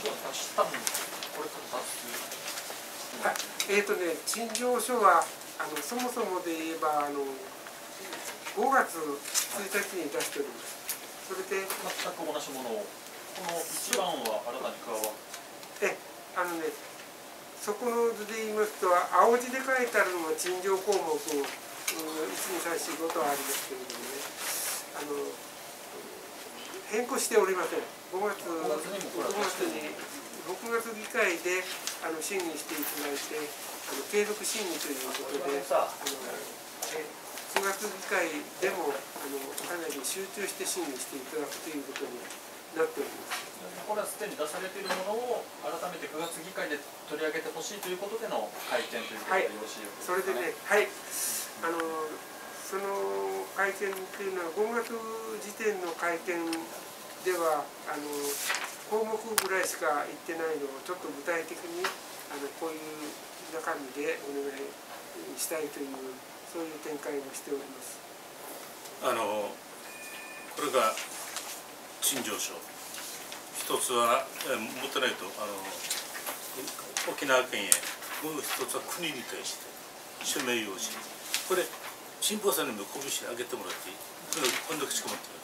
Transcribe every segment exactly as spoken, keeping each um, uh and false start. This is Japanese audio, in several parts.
書を出したんこれから出す。 はい、えっ、ー、とね、陳情書はあのそもそもで言えばあのごがつついたちに出しております。それで全く同じものをこのいちばんは新たに加わってえあのねそこの図で言いますと青字で書いてあるのは陳情項目いちにさんしごとありますけれどもねあの変更しておりません。ごがつごがつにろくがつ議会であの審議していただいてあの継続審議ということであのくがつ議会でもあのかなり集中して審議していただくということになっております。 これはすでに出されているものを改めてくがつ議会で取り上げてほしいということでの会見ということでよろしいですか。 はい、それでね、はい、あのその会見というのはごがつ時点の会見ではあの項目ぐらいしか言ってないのをちょっと具体的にあのこういう中身でお願いしたいというそういう展開をしております。 あのこれが陳情書一つは持ってないとあの沖縄県へもう一つは国に対して署名用紙これ新報さんにもコピーしてあげてもらっていいそれこんだけしか持ってない。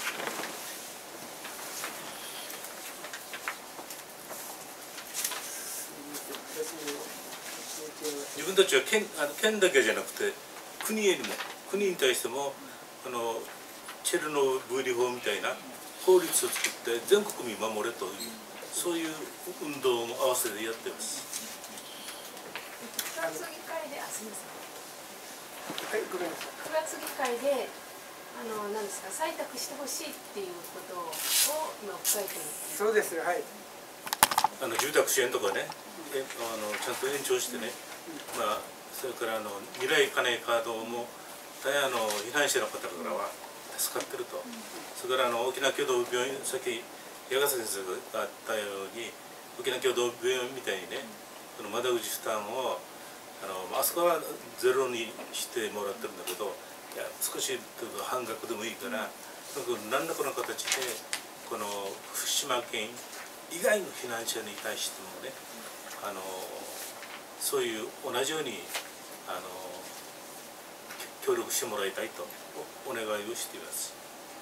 自分たちは 県, あの県だけじゃなくて国へにも国に対してもあのチェルノブイリ法みたいな法律を作って全国民守れというそういう運動も合わせてやっています。 くがつ議会で、あ、すみません。 はい、ごめんなさい。 くがつ議会で、あの、何ですか、採択してほしいっていうことを今訴えている。 そうです、はい。 あの住宅支援とかね、えあのちゃんと延長してね、うん、まあそれからあの未来金カードも大変あの避難者の方からは助かってると、うん、それからあの沖縄共同病院さっき矢笠先生があったように沖縄共同病院みたいにね、うん、その窓口負担をあのあそこはゼロにしてもらってるんだけどいや少し半額でもいいから、うん、何らかの形でこの福島県以外の避難者に対してもねあのそういう同じようにあの協力してもらいたいとお願いをしています。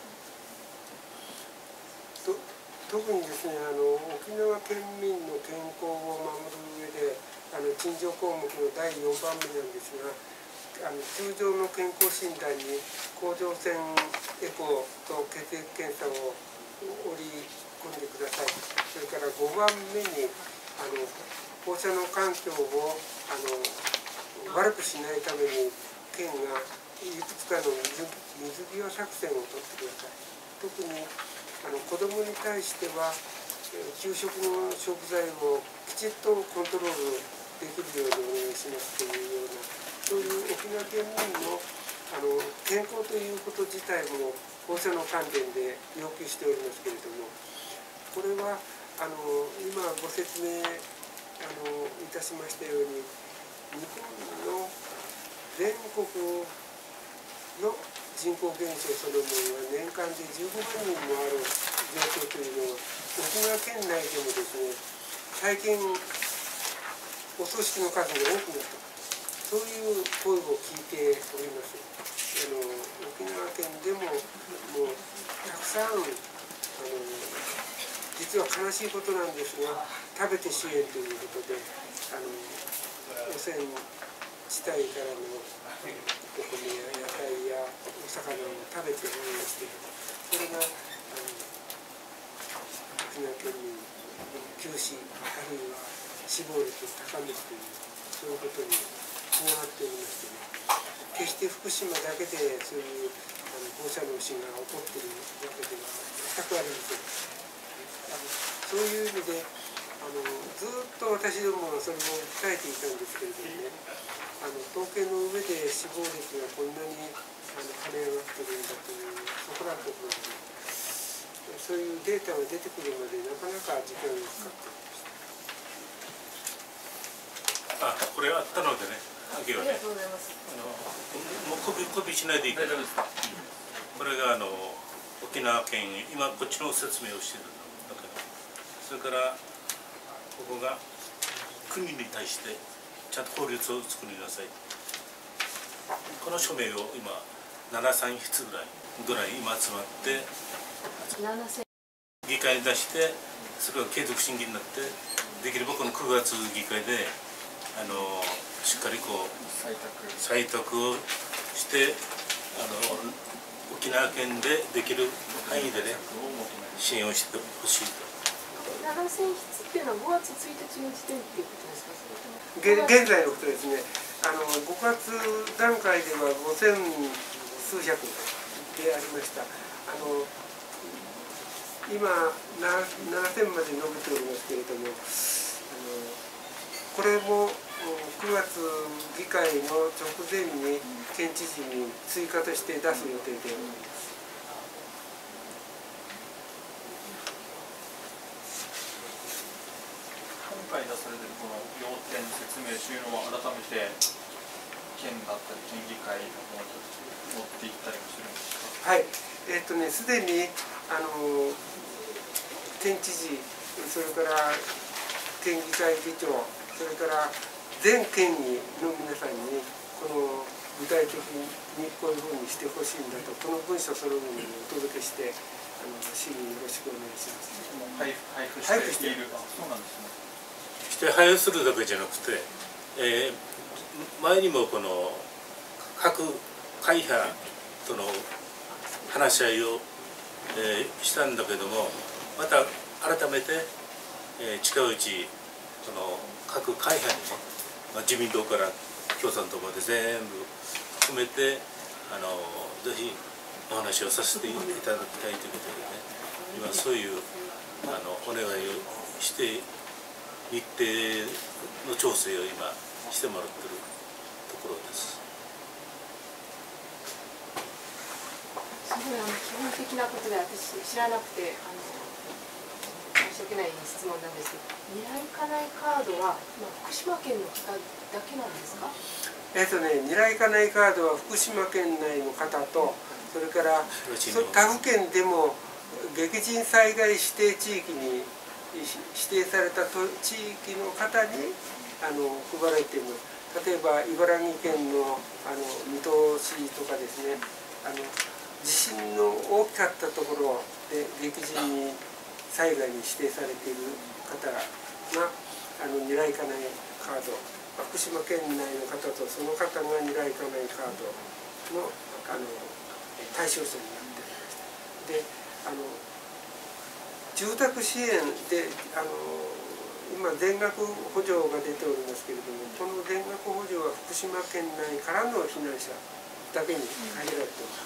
と特にですねあの沖縄県民の健康を守る上であの陳情項目のだいよんばんめなんですがあの通常の健康診断に甲状腺エコーと血液検査を織り込んでください。それからごばんめにあの放射能環境をあの悪くしないために県がいくつかの水水際作戦を取ってください。特にあの子どもに対しては給食の食材をきちっとコントロールできるようにお願いしますというようなそういう沖縄県民のあの健康ということ自体も放射能関連で要求しておりますけれどもこれはあの今ご説明あのいたしましたように日本の全国の人口減少そのものは年間でじゅうごまんにんもある状況というのは沖縄県内でもですね最近お葬式の数が多くなったそういう声を聞いております。あの沖縄県でももうたくさんあの実は悲しいことなんですが食べて支援ということであの汚染地帯からのお米や野菜やお魚を食べて応援しているそれがあの沖縄県民急死あるいは死亡率を高めるというそういうことにつながっておりましてね決して福島だけでそういうあの放射能死が起こっているわけでは全くありません。あのそういう意味であのずっと私どもはそれを訴えていたんですけれどもねあの統計の上で死亡率がこんなにあの跳ね上がっているんだというそこらのところでそういうデータが出てくるまでなかなか時間がかかっていました。 あ、これあったのでね、ありがとうございます。 あのもうコピーコピーしないでいいから。これがあの沖縄県今こっちの説明をしてるんだけど、それからここが国に対してちゃんと法律を作りなさい。この署名を今ななせんひつぐらいぐらい今集まって議会に出して、それが継続審議になって、できればこのくがつ議会であのしっかりこう採択をしてあの沖縄県でできる範囲でね支援をしてほしいと。 ななせんひつっていうのはごがつついたちの時点っていうことですか？ 現現在のことですね。あのごがつ段階ではごせんすうひゃくでありました。あの今ななせんまで伸びておりますけれども、あのこれもくがつ議会の直前に県知事に追加として出す予定でおります。 今回出されているこの要点説明というのは改めて県だったり県議会の方に持っていったりもするんですか？はい、 えっとねすでにあの県知事、それから県議会議長、それから全県議の皆さんにこの具体的にこういうふうにしてほしいんだと、この文書そのものにお届けして、あの市民よろしくお願いします。 配布している。そうなんですね。 して配布するだけじゃなくて、えー、前にもこの各会派との話し合いを、えー、したんだけども、また改めて、えー、近いうちその各会派にね、まあ、自民党から共産党まで全部含めてあのぜひお話をさせていただきたいということでね、今そういうあのお願いをして日程の調整を今してもらっているところです。 すごいあの基本的なことで私知らなくてあの申し訳ない質問なんですけど、未来家内カードは、まあ、福島県の方だけなんですか？ えっとね、未来家内カードは福島県内の方と、それから他府県でも激甚災害指定地域に指定された地域の方にあの配られています。例えば茨城県のあの水戸市とかですね、あの地震の大きかったところで激甚に災害に指定されている方があの未来家内カード、福島県内の方とその方が未来家内カードの、あの対象者になっておりました。で、あの住宅支援であの今全額補助が出ておりますけれども、この全額補助は福島県内からの避難者だけに限られております。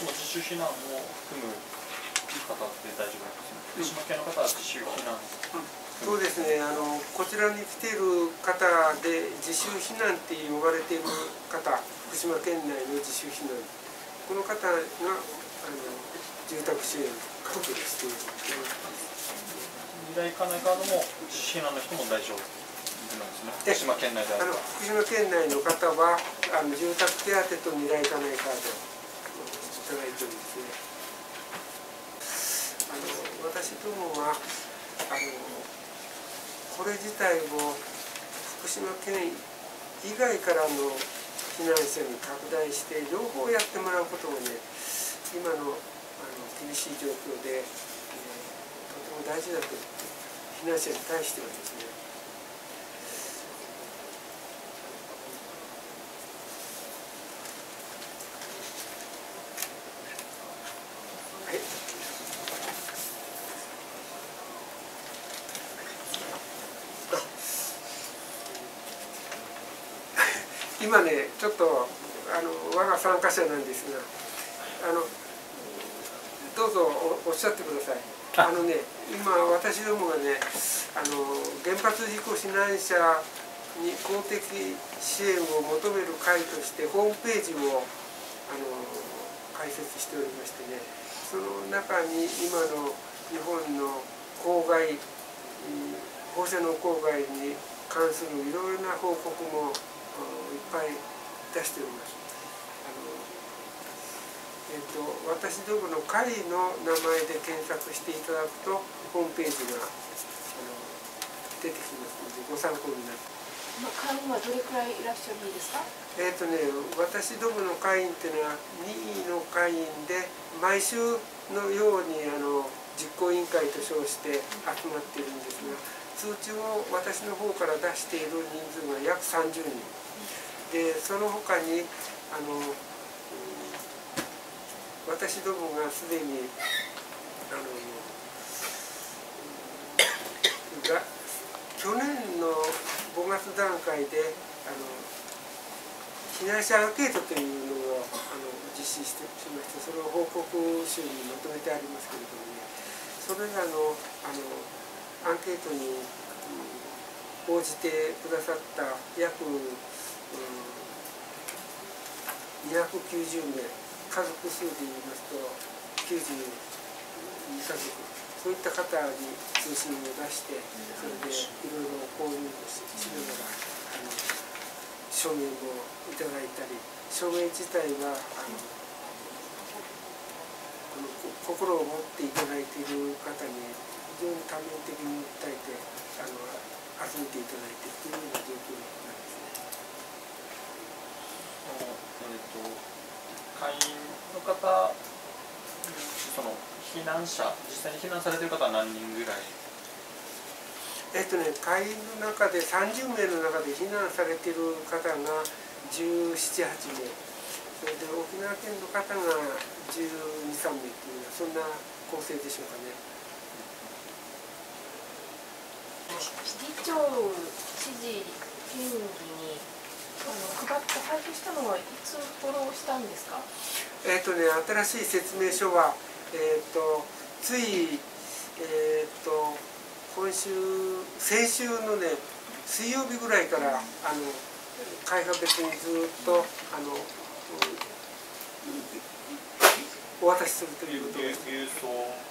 その自主避難も含む方って大丈夫なんですか？福島県の方は自主避難、うん、 そうですね、あのこちらに来ている方で自主避難って呼ばれている方、福島県内の自主避難、この方があの住宅支援を確保している。 未来家内カードも自主避難の人も大丈夫なんですね。福島県内であれば。 福島県内の方はあの住宅手当と未来家内カードをいただいておりますね。あの私どもはあのこれ自体を福島県以外からの避難者に拡大して両方やってもらうことがね、今のあの厳しい状況で、えー、とても大事だと避難者に対してはですね。今ね、ちょっとあの我が参加者なんですが、あのどうぞ お, おっしゃってください。あのね、今私どもがね、あの原発事故避難者に公的支援を求める会としてホームページをあの開設しておりましてね、その中に今の日本の公害、放射能公害に関するいろいろな報告もいっぱい出しております。あの、えー、と私どもの会の名前で検索していただくとホームページがあの出てきますのでご参考になる。 会員はどれくらいいらっしゃるんですか？ えっとね、私どもの会員っていうのは任意の会員で毎週のようにあの実行委員会と称して集まっているんですが、通知を私の方から出している人数が約さんじゅうにんで、その他にあの、うん、私どもがすでにあのが去年のごがつ段階であの避難者アンケートというのをあの実施してしまして、それを報告集にまとめてありますけれどもね、それらのあのアンケートに、うん、応じてくださった約、うん、にひゃくきゅうじゅうめい、家族数で言いますときゅうじゅうにかぞく、そういった方に通信を出して、それでいろいろ交流をしながらあの証明をいただいたり、証明自体はあのこの心を持っていただいている方に非常に多面的に訴えてあの集めていただいているというような状況なんですね。 えっと会員の方、その避難者、実際に避難されている方は何人ぐらい？ えっとね、会員の中でさんじゅうめいの中で避難されている方がじゅうなな、はちめい、それで沖縄県の方がじゅうに、さんめいというような、そんな構成でしょうかね。 議長、知事、県議にあの配って配布したのはいつ頃したんですか？ えっとね、新しい説明書は、えっとつい、えっと今週、先週のね、水曜日ぐらいからあの会派別にずっとあの、うん、お渡しするということです。 郵送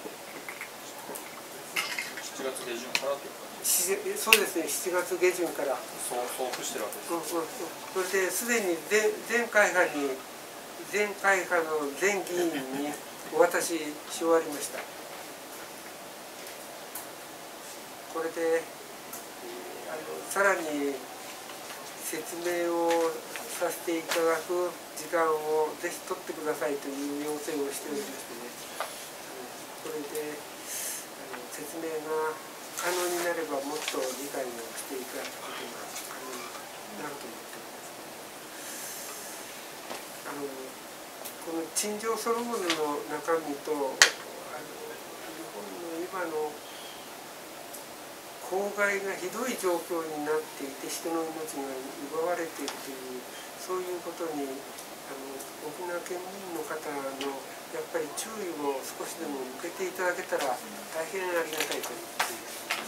しちがつげじゅんからというか、 そうですね、しちがつげじゅんから送付してるわけです。 うんうんうん、それですでに全会派に全会派の全議員にお渡しし終わりました。これであのさらに説明をさせていただく時間をぜひ取ってくださいという要請をしておりましてね、これであの説明が可能になればもっと理解をしていただくことが可能になると思っております。あのこの陳情そのものの中身とあの日本の今の公害がひどい状況になっていて、人の命が奪われているという、そういうことにあの沖縄県民の方のやっぱり注意を少しでも向けていただけたら大変ありがたいと思っています。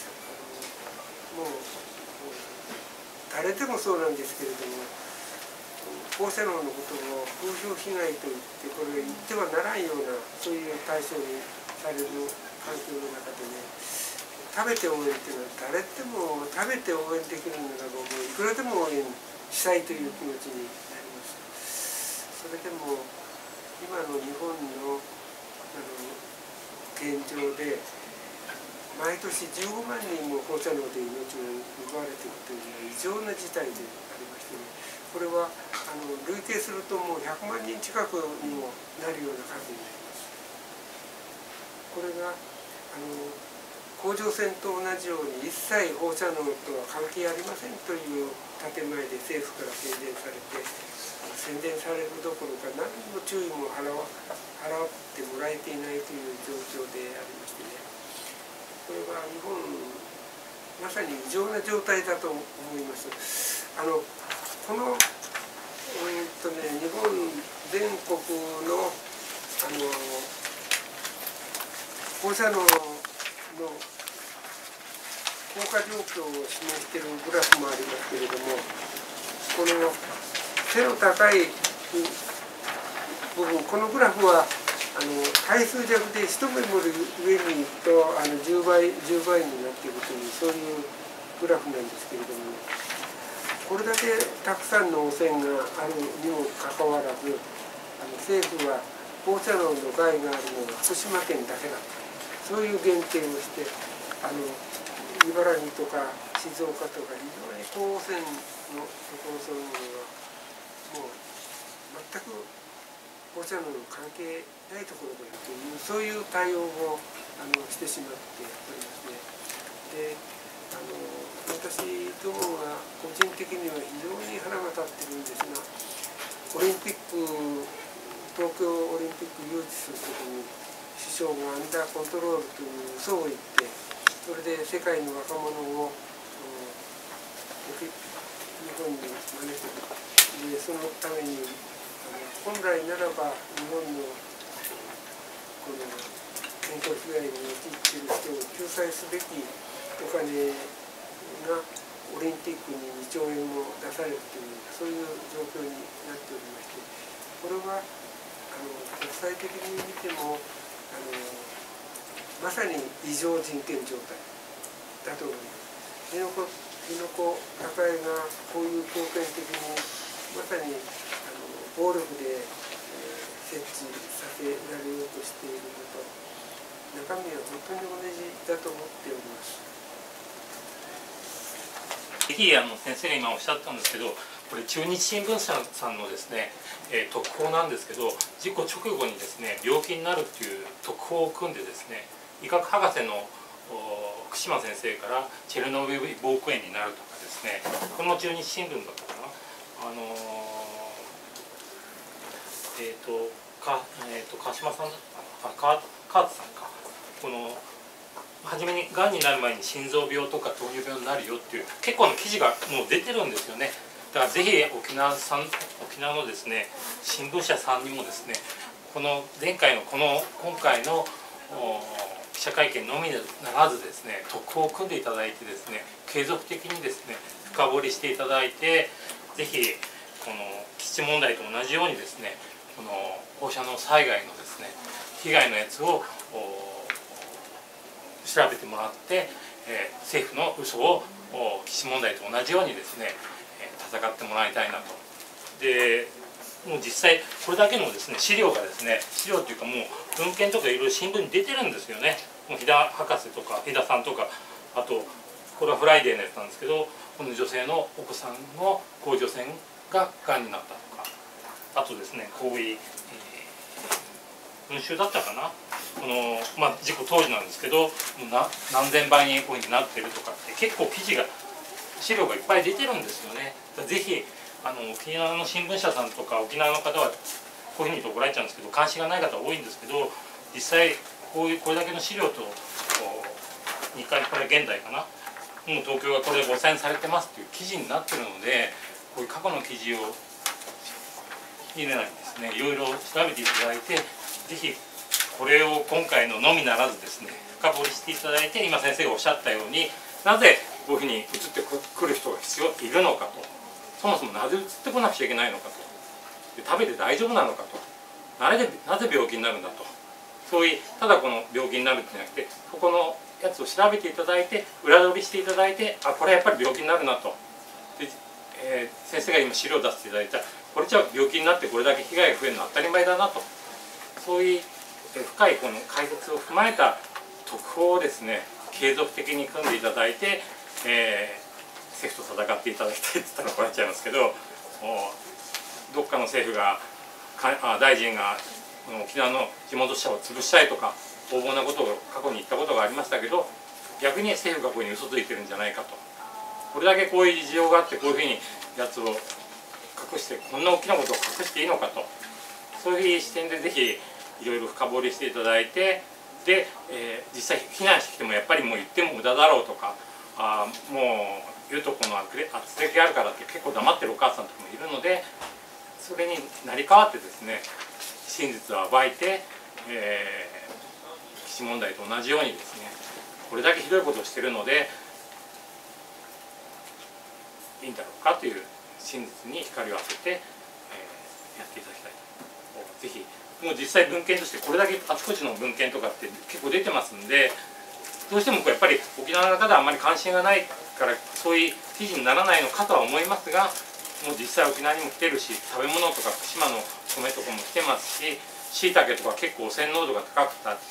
もう誰でもそうなんですけれども、放射能のことを風評被害といってこれ言ってはならんようなそういう対象にされる環境の中でね、食べて応援っていうのは誰でも食べて応援できるのだろう、いくらでも応援したいという気持ちになります。それでも今の日本のあの現状で毎年じゅうごまんにんも放射能で命が奪われているというのは異常な事態でありましてね、これはあの累計するともうひゃくまんにん近くにもなるような数になります。これがあの甲状腺と同じように一切放射能とは関係ありませんという建前で政府から宣伝されて、宣伝されるどころか何の注意も払わ払ってもらえていないという状況でありましてね、これは日本まさに異常な状態だと思います。あのこの、えーっとね、日本全国のあの放射能の効果状況を示しているグラフもありますけれども、この背の高い部分、このグラフはあの対数弱で一目盛る上に行くとあのじゅうばいじゅうばいになっているというそういうグラフなんですけれども、これだけたくさんの汚染があるにもかかわらず、あの政府は放射能の害があるのは福島県だけだと、そういう限定をして、あの茨城とか静岡とか非常に高汚染のところそのものがもう全く放射能の関係ないところであるというそういう対応をあのしてしまっておりますね。であの私どもが個人的には非常に腹が立ってるんですが、オリンピック東京オリンピック誘致するときに首相がアンダーコントロールという嘘を言って、それで世界の若者を日本に招く。でそのために本来ならば日本のこの健康被害に陥っている人を救済すべきお金がオリンピックににちょうえんも出されるというそういう状況になっておりまして、これはあの国際的に見てもあのまさに異常人権状態だと思います。辺野古辺野古破壊がこういう強権的にまさに暴力で、えー、設置させられようとしているのと中身は本当に同じだと思っております。 ぜひあの先生が今おっしゃったんですけど、これ中日新聞社さんのですね、えー、特報なんですけど、事故直後にですね病気になるっていう特報を組んでですね、医学博士の福島先生からチェルノブイリ膀胱炎になるとかですね、この中日新聞だったかな、あのーえーとかえー、と川島さんだったかな、川津さんか、この初めにがんになる前に心臓病とか糖尿病になるよっていう結構の記事がもう出てるんですよね。だからぜひ沖縄さん沖縄のですね新聞社さんにもですね、この前回のこの今回の記者会見のみならずですね、特報を組んでいただいてですね、継続的にですね深掘りしていただいて、ぜひこの基地問題と同じようにですね、この放射能災害のですね被害のやつを調べてもらって、えー、政府の嘘を基地問題と同じようにですね、えー、戦ってもらいたいなと。でもう実際これだけのですね資料がですね資料っていうかもう文献とかいろいろ新聞に出てるんですよね。もう飛田博士とか飛田さんとか、あとこれはフライデーのやつなんですけど、この女性のお子さんの甲状腺ががんになったとか、あとですねこういう、えー、文集だったかな、この、まあ、事故当時なんですけどもうな何千倍にこういうふうになってるとかって結構記事が資料がいっぱい出てるんですよね。ぜひあの沖縄の新聞社さんとか沖縄の方はこういうふうに言うと怒られちゃうんですけど、関心がない方多いんですけど、実際こういうこれだけの資料とにかいこれ現代かな、もう東京がこれでごせんされてますっていう記事になってるので、こういう過去の記事を入れないんですね、いろいろ調べていただいて、ぜひこれを今回ののみならずですね深掘りしていただいて、今先生がおっしゃったようになぜこういうふうに移ってくる人が必要いるのかと、そもそもなぜ移ってこなくちゃいけないのかと、で食べて大丈夫なのかと、なぜなぜ病気になるんだと、そういうただこの病気になるんじゃなくて、ここのやつを調べていただいて裏取りしていただいて、あこれやっぱり病気になるなと、で、えー、先生が今資料を出していただいたこれじゃあ病気になってこれだけ被害が増えるのは当たり前だなと、そういう深いこの解説を踏まえた特報をですね継続的に組んでいただいて、えー、政府と戦っていただきたいって言ったら怒られちゃいますけど、どっかの政府がか大臣が沖縄の地元社を潰したいとか横暴なことを過去に言ったことがありましたけど、逆に政府がここに嘘ついてるんじゃないかと、これだけこういう事情があってこういうふうにやつを隠してこんな大きなことを隠していいのかと、そういう視点でぜひいろいろ深掘りしていただいて、で、えー、実際避難してきてもやっぱりもう言っても無駄だろうとか、あもう言うとこの圧力があるからって結構黙ってるお母さんとかもいるので、それに成り代わってですね真実を暴いて、えー、基地問題と同じようにですねこれだけひどいことをしているのでいいんだろうかという真実に光を当てて、えー、やっていただきたいと。ぜひもう実際文献としてこれだけあちこちの文献とかって結構出てますんで、どうしてもやっぱり沖縄の方はあんまり関心がないからそういう記事にならないのかとは思いますが、もう実際沖縄にも来てるし、食べ物とか福島の米とかも来てますし、しいたけとか結構汚染濃度が高かった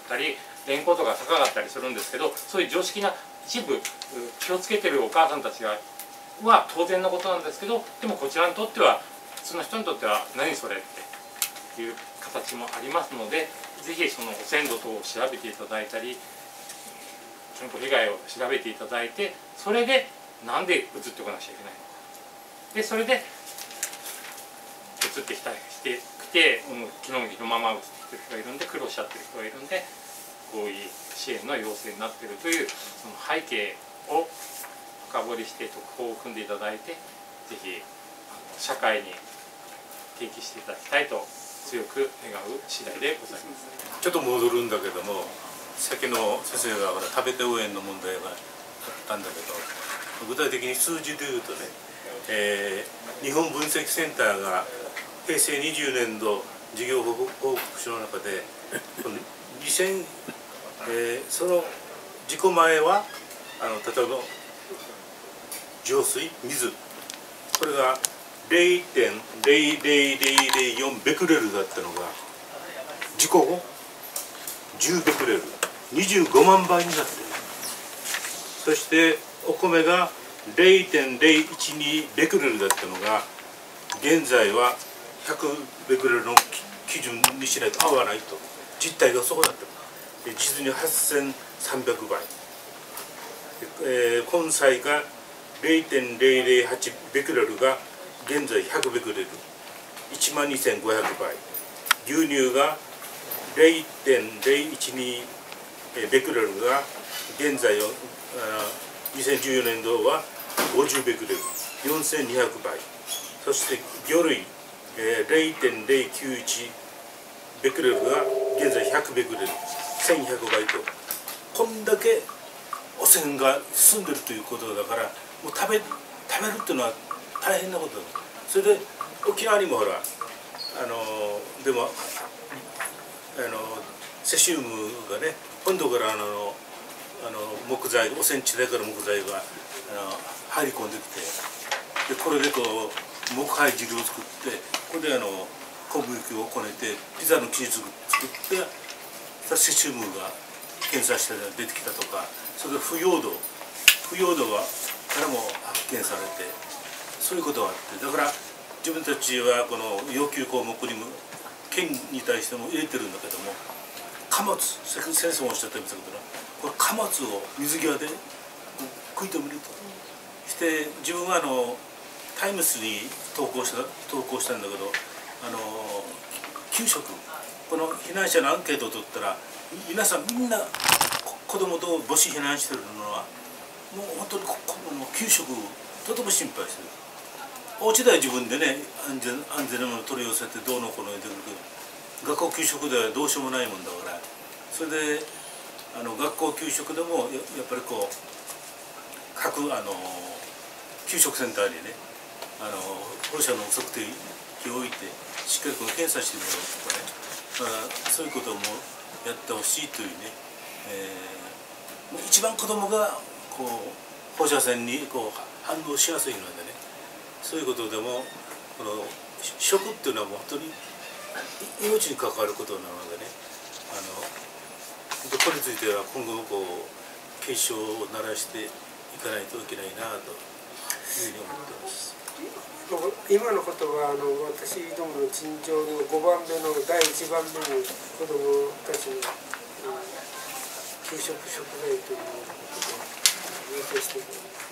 ったり連行とか高かったりするんですけど、そういう常識な一部気をつけてるお母さんたちがは当然のことなんですけど、でもこちらにとっては普通の人にとっては何それっていう形もありますので、ぜひその汚染度等を調べていただいたり健康被害を調べていただいて、それでなんで移ってこなきゃいけないのか、でそれで移ってきたしてきて、うん、昨日も昼間まま移ってきてる人がいるんで苦労しちゃってる人がいるんで、こういう支援の要請になっているというその背景を深掘りして特報を組んでいただいて、ぜひあの社会に提起していただきたいと強く願う次第でございます。 ちょっと戻るんだけども、さっきの先生がほら食べて応援の問題があったんだけど、具体的に数字でいうとね、えー、日本分析センターがへいせいにじゅうねんど事業報告書の中でにせん、えー、その事故前はあの例えば浄水水これが ゼロてんゼロゼロゼロゼロよん ベクレルだったのが事故後じゅうベクレルにじゅうごまんばいになっている。そしてお米が ゼロてんゼロいちに ベクレルだったのが現在はひゃくベクレルの基準にしないと合わないと、実態がそうだった実にはっせんさんびゃくばい、えー、根菜が ゼロてんゼロゼロはち ベクレルが現在ひゃくベクレル、いちまんにせんごひゃくばい、牛乳が ゼロてんゼロいちに ベクレルが現在はにせんじゅうよねんどはごじゅうベクレル、よんせんにひゃくばい、そして魚類、えー、ゼロてんゼロきゅういち ベクレルが現在ひゃくベクレル、せんにひゃくばいと、こんだけ汚染が進んでるということだから、もう食べ食べるっていうのは大変なことだ。それで沖縄にもほらあのでもあのセシウムがね本土からあのあの木材汚染地帯から木材があの入り込んできて、でこれでこう木灰汁を作ってこれであの小麦をこねてピザの生地作ってセシウムが検査して出てきたとか、それで腐葉土腐葉土がからも発見されて、そういうことがあって、だから自分たちはこの要求項目にも県に対しても入れてるんだけども、貨物先生もおっしゃってましたけど、これ貨物を水際で食い止めるとして自分はあのタイムスに投稿した投稿したんだけど、あの給食この避難者のアンケートを取ったら皆さんみんな子供と母子避難してるのはもう本当にここの給食とても心配してる。お家では自分でね安全安全なものを取り寄せてどうのこうの言ってくるけど、学校給食ではどうしようもないもんだから、それであの学校給食でも や, やっぱりこう各あの給食センターにねあの放射能測定器を置いてしっかりこの検査してもらうとかね、まあ、そういうこともやってほしいというね、えー、一番子供がこう放射線にこう反応しやすいのでね、そういうことでもこの食っていうのはもう本当に命に関わることなのでね、あのこれについては今後もこう警鐘を鳴らしていかないといけないなというふうに思っています。 今のことはあの私どもの陳情のごばんめのだいいちばんめに子どもたちの給食食材ということで要請しています。